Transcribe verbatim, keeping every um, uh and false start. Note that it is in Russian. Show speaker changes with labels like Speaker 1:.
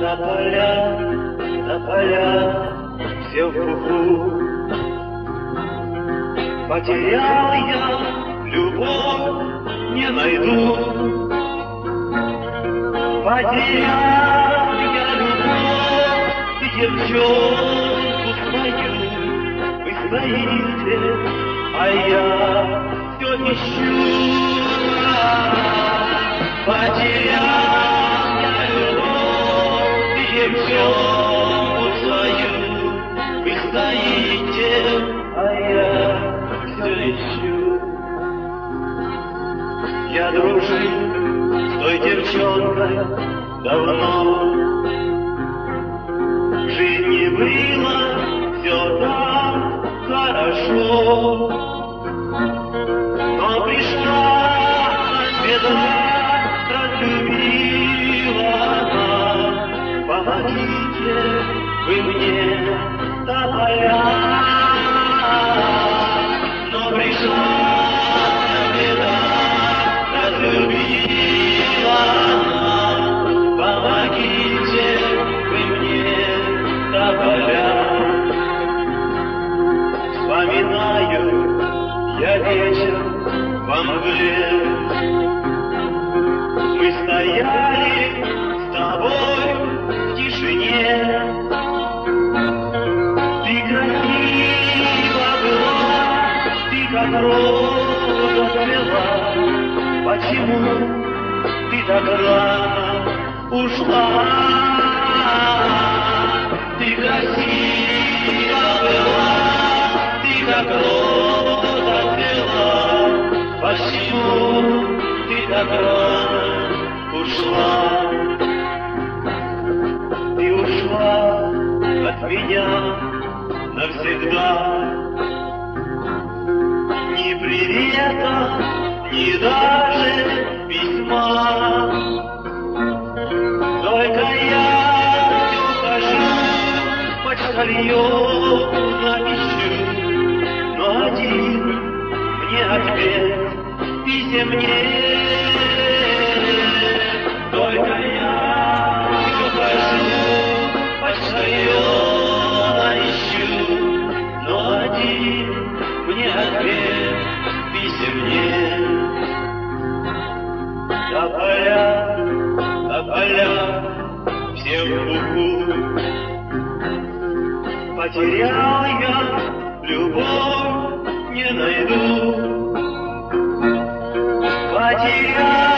Speaker 1: На поля, на поля, все в пуху. Потерял я любовь, не найду. Потерял я любовь, девчонку свою. Вы стоите, а я все ищу. Потерял я любовь, девчонку свою. Вы стоите, а я все ищу. Я дружил с той девчонкой давно. В жизни было все так хорошо. Но пришла беда, разлюбила она. Помогите вы мне, тополя. Но пришла беда, разлюбила она. Помогите вы мне, тополя. Вспоминаю я вечер во мгле. Мы стояли с тобой в тишине. Ты красива была, ты как роза цвела. Почему ты так рано ушла? Ты красива была, ты как роза цвела. Почему ты так рано ушла? Ты ушла от меня навсегда. Ни привета, ни даже письма. Только я все хожу, почтальон напишу. Но один мне ответ писем нет. Только я все хожу, почтальона ищу. Но один мне ответ писем нет. Тополя, тополя, все в пуху. Потерял я любовь, не найду. Потерял